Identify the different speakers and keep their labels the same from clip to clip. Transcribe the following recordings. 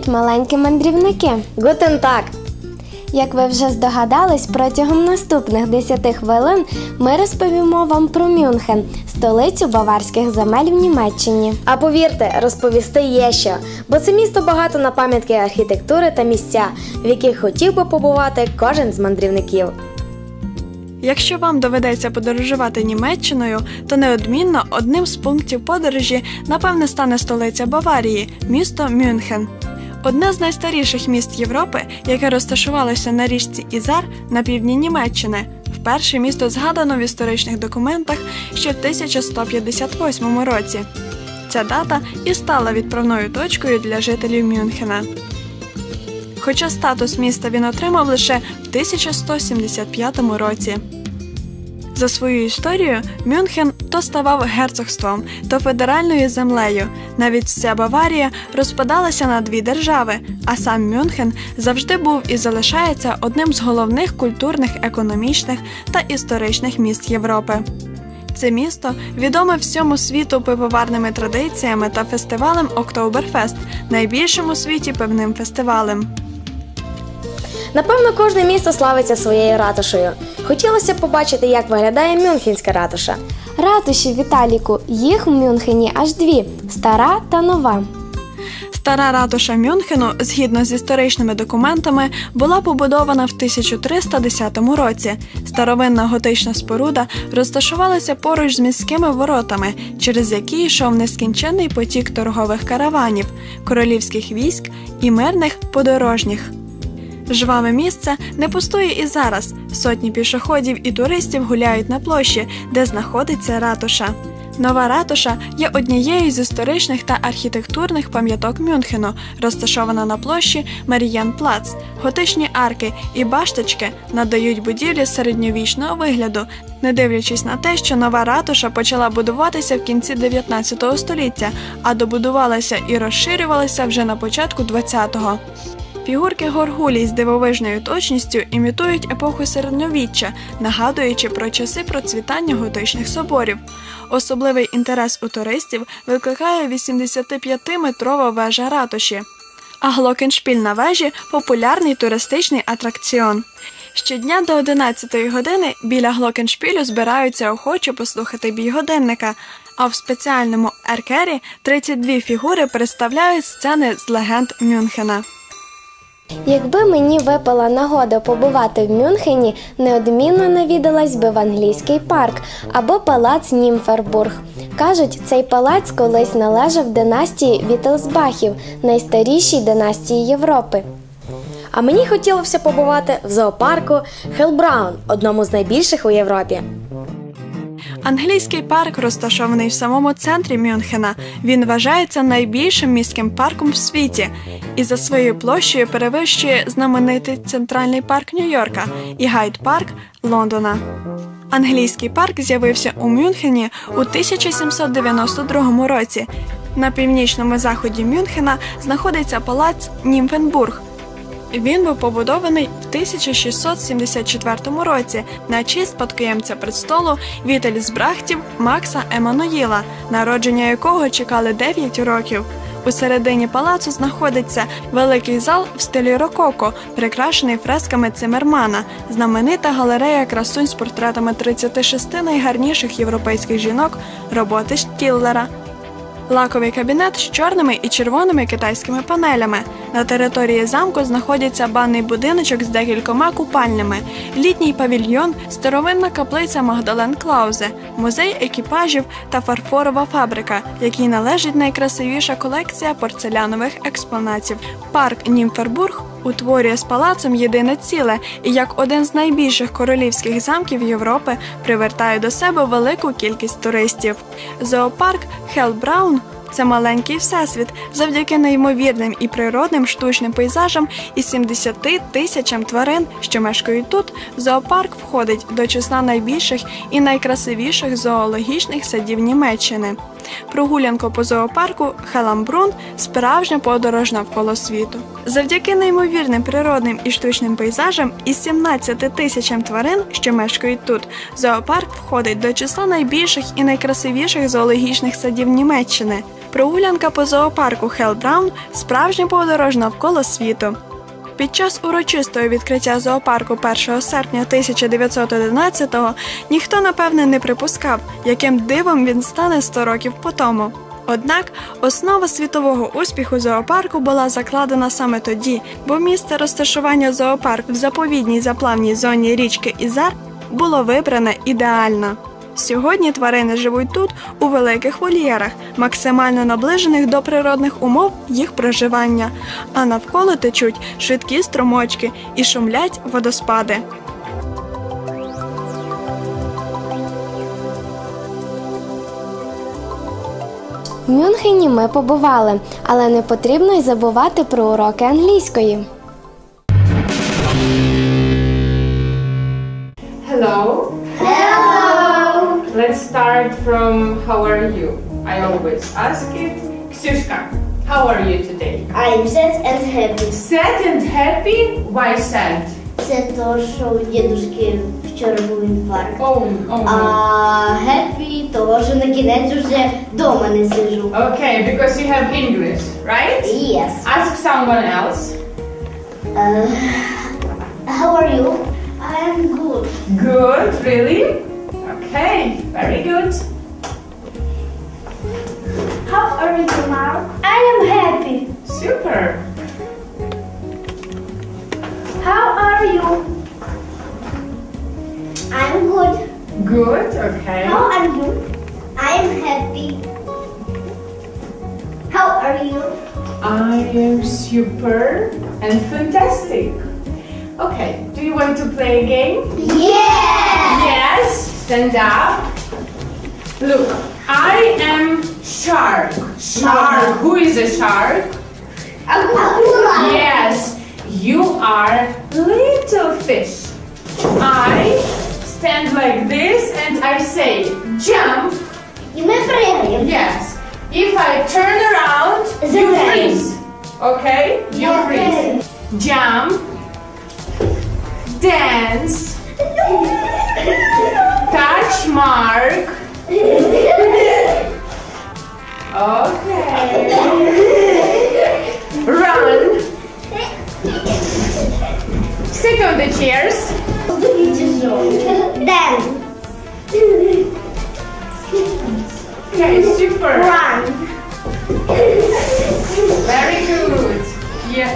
Speaker 1: маленькі мандрівники!
Speaker 2: Гутен так!
Speaker 1: Як ви вже здогадались, протягом наступних 10 хвилин ми розповімо вам про Мюнхен, столицю баварських земель в Німеччині.
Speaker 2: А повірте, розповісти є що, бо це місто багато на пам'ятки архітектури та місця, в яких хотів би побувати кожен з мандрівників.
Speaker 3: Якщо вам доведеться подорожувати Німеччиною, то неодмінно одним з пунктів подорожі, напевне, стане столиця Баварії – місто Мюнхен. Одне з найстаріших міст Європи, яке розташувалося на річці Ізар на півдні Німеччини. Вперше місто згадано в історичних документах ще в 1158 році. Ця дата і стала відправною точкою для жителів Мюнхена. Хоча статус міста він отримав лише в 1175 році. За свою історію Мюнхен то ставав герцогством, то федеральною землею. Навіть вся Баварія розпадалася на дві держави, а сам Мюнхен завжди був і залишається одним з головних культурних, економічних та історичних міст Європи. Це місто відоме всьому світу пивоварними традиціями та фестивалем Октоберфест, найбільшим у світі пивним фестивалем.
Speaker 2: Напевно, кожне місто славиться своєю ратушею. Хотілося б побачити, як виглядає Мюнхенська ратуша.
Speaker 1: Ратуші, Віталіку, їх в Мюнхені аж дві – стара та нова.
Speaker 3: Стара ратуша Мюнхену, згідно з історичними документами, була побудована в 1310 році. Старовинна готична споруда розташувалася поруч з міськими воротами, через які йшов нескінченний потік торгових караванів, королівських військ і мирних подорожніх. Жваве місце не пустує і зараз. Сотні пішоходів і туристів гуляють на площі, де знаходиться ратуша. Нова ратуша є однією з історичних та архітектурних пам'яток Мюнхену, розташована на площі Марієнплац. Готичні арки і башточки надають будівлі середньовічного вигляду, не дивлячись на те, що нова ратуша почала будуватися в кінці 19 століття, а добудувалася і розширювалася вже на початку 20-го. Фігурки горгулій з дивовижною точністю імітують епоху середньовіччя, нагадуючи про часи процвітання готичних соборів. Особливий інтерес у туристів викликає 85-метрова вежа ратуші. А глокеншпіль на вежі – популярний туристичний атракціон. Щодня до 11-ї години біля глокеншпілю збираються охочі послухати бій годинника, а в спеціальному еркері 32 фігури представляють сцени з легенд Мюнхена.
Speaker 1: Якби мені випала нагода побувати в Мюнхені, неодмінно навідалась би в англійський парк або палац Німфербург. Кажуть, цей палац колись належав династії Віттельсбахів, найстарішій династії Європи.
Speaker 2: А мені хотілося побувати в зоопарку Хелбраун, одному з найбільших у Європі.
Speaker 3: Англійський парк розташований в самому центрі Мюнхена. Він вважається найбільшим міським парком в світі і за своєю площею перевищує знаменитий Центральний парк Нью-Йорка і Гайд-парк Лондона. Англійський парк з'явився у Мюнхені у 1792 році. На північному заході Мюнхена знаходиться палац Німфенбург. Він був побудований в 1674 році на честь спадкоємця престолу Віттельсбахтів Макса Еммануїла, народження якого чекали 9 років. У середині палацу знаходиться великий зал в стилі рококо, прикрашений фресками Циммермана, знаменита галерея красунь з портретами 36 найгарніших європейських жінок роботи Штіллера. Лаковий кабінет з чорними і червоними китайськими панелями. На території замку знаходиться банний будиночок з декількома купальнями, літній павільйон, старовинна каплиця Магдален Клаузе, музей екіпажів та фарфорова фабрика, якій належить найкрасивіша колекція порцелянових експонатів. Парк Німфербург утворює з палацом єдине ціле і як один з найбільших королівських замків Європи привертає до себе велику кількість туристів. Зоопарк Хелбраун – це маленький всесвіт завдяки неймовірним і природним штучним пейзажам і 70 тисячам тварин, що мешкають тут. Зоопарк входить до числа найбільших і найкрасивіших зоологічних садів Німеччини. Прогулянка по зоопарку Хелламбрун – справжня подорож навколо світу. Завдяки неймовірним природним і штучним пейзажам із 17 тисячам тварин, що мешкають тут, зоопарк входить до числа найбільших і найкрасивіших зоологічних садів Німеччини. Прогулянка по зоопарку Хеллбраун – справжня подорож навколо світу. Під час урочистого відкриття зоопарку 1 серпня 1911-го ніхто, напевне, не припускав, яким дивом він стане 100 років по тому. Однак основа світового успіху зоопарку була закладена саме тоді, бо місце розташування зоопарку в заповідній заплавній зоні річки Ізар було вибране ідеально. Сьогодні тварини живуть тут у великих вольєрах, максимально наближених до природних умов їх проживання, а навколо течуть швидкі струмочки і шумлять водоспади.
Speaker 1: В Мюнхені ми побували, але не потрібно й забувати про уроки англійської.
Speaker 4: Hello. Let's start from how are you? I always ask it. Ksyushka, how are you today?
Speaker 5: I'm sad and happy.
Speaker 4: Sad and happy? Why sad?
Speaker 5: Це то, що у дідушки вчора був інфаркт.
Speaker 4: Oh no.
Speaker 5: А happy, того, що на кінець вже вдома не сижу.
Speaker 4: Okay, because you have English, right?
Speaker 5: Yes.
Speaker 4: Ask someone else.
Speaker 5: How are you? I'm good.
Speaker 4: Good, really? Okay, very good.
Speaker 5: How are you, Mark? I am happy.
Speaker 4: Super.
Speaker 5: How are you? I'm good.
Speaker 4: Good, okay.
Speaker 5: How are you? I am happy. How are you?
Speaker 4: I am super and fantastic. Okay, do you want to play a game?
Speaker 5: Yeah!
Speaker 4: Yes, stand up. Look, I am shark. Shark. Who is a shark?
Speaker 5: Akula.
Speaker 4: Yes, you are little fish. I stand like this and I say jump.
Speaker 5: І ми пригаємо.
Speaker 4: Yes. If I turn around, you freeze. Okay? You freeze. Jump. Dance. Touch Mark. Okay. Run. Sit on the chairs.
Speaker 5: Dance.
Speaker 4: Okay, super.
Speaker 5: Run.
Speaker 4: Very good. Yeah.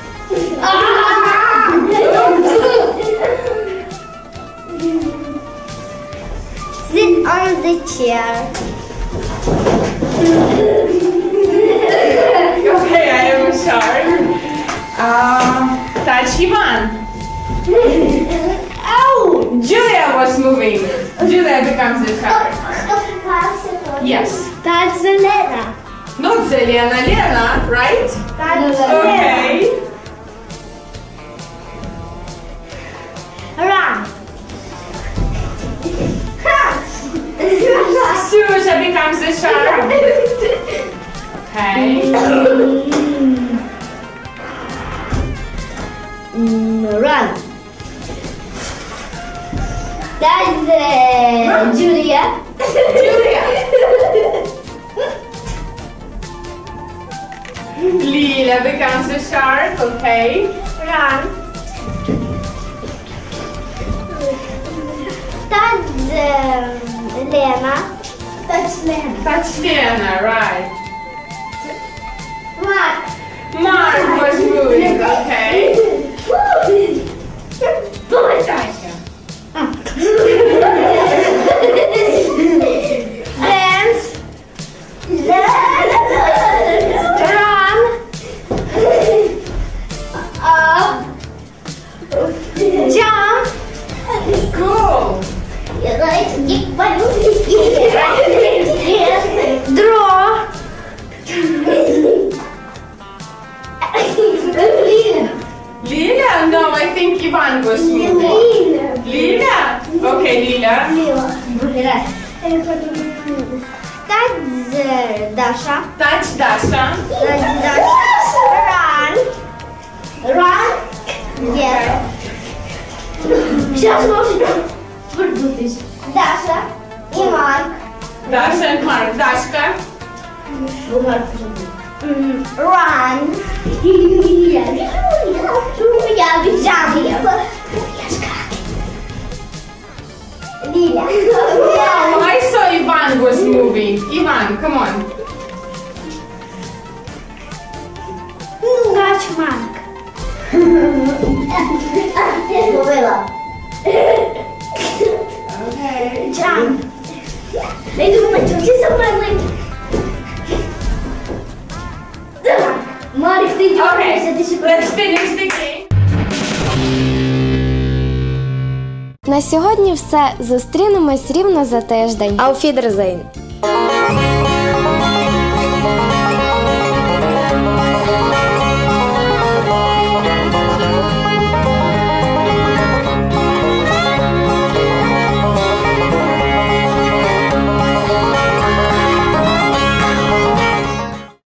Speaker 5: Sit on the chair.
Speaker 4: Okay, I am a shark. Touch Ivan.
Speaker 5: Ow!
Speaker 4: Julia was moving. Julia becomes the shark. Yes.
Speaker 5: That's Zelena.
Speaker 4: Not Zelena, Lena, right?
Speaker 5: That's
Speaker 4: Okay.
Speaker 5: Run.
Speaker 4: Susha becomes the shark. Okay.
Speaker 5: Run. That's Julia.
Speaker 4: Julia. Lila becomes a shark. Okay.
Speaker 5: Run. That's Lena. That's Lena.
Speaker 4: Touch Lena, right?
Speaker 5: Mark.
Speaker 4: Mark was moving. Okay.
Speaker 5: Dance. Run. Up. Jump.
Speaker 4: Cool.
Speaker 5: Draw.
Speaker 4: Lila? No, I think Ivan was moving. Lila? Okay, Lila.
Speaker 5: Touch Dasha.
Speaker 4: Touch Dasha.
Speaker 5: Touch Dasha. Run. Run. Yes. Сейчас можно продутись. Даша и Марк.
Speaker 4: Dasha and Mark. Dashka.
Speaker 5: Run. Я бежала. Лиля.
Speaker 4: Oh, I saw Ivan was moving. Ivan, come on.
Speaker 5: Touch Mark. Зловила. Jump. Не думай, що всі замерли. Марик, ти дергаєшся, ти ще
Speaker 4: Let's finish the game.
Speaker 1: На сьогодні все. Зустрінемось рівно за тиждень.
Speaker 2: Auf Wiedersehen!